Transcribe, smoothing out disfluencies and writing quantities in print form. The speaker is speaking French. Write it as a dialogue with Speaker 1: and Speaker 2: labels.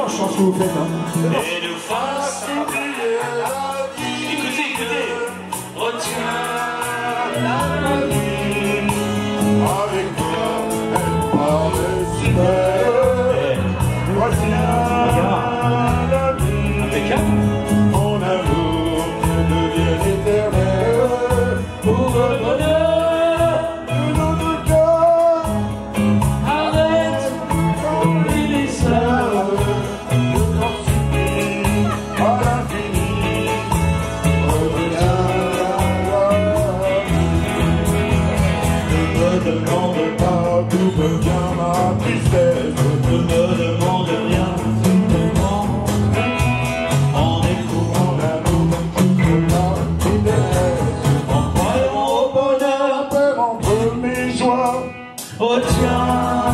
Speaker 1: franchement ce que vous faites. Hein.
Speaker 2: Et nous fasse oublier la vie. Écoutez, écoutez. Retiens la vie.
Speaker 3: Avec toi, elle parle si belle. Retiens la vie.
Speaker 2: Impeccable.
Speaker 3: Mon amour devient éternel.
Speaker 2: Pour le bonheur
Speaker 3: De notre cœur,
Speaker 2: arrête d'oublier ça.
Speaker 3: je t'en supplie, à l'infini. Reviens à ne me demande pas d'où me vient ma tristesse.
Speaker 2: Ne me demande rien, simplement en éprouvant
Speaker 3: Mon amour, la fidèle.
Speaker 2: en croyant au bonheur.
Speaker 3: Entre mes joies,
Speaker 2: Retiens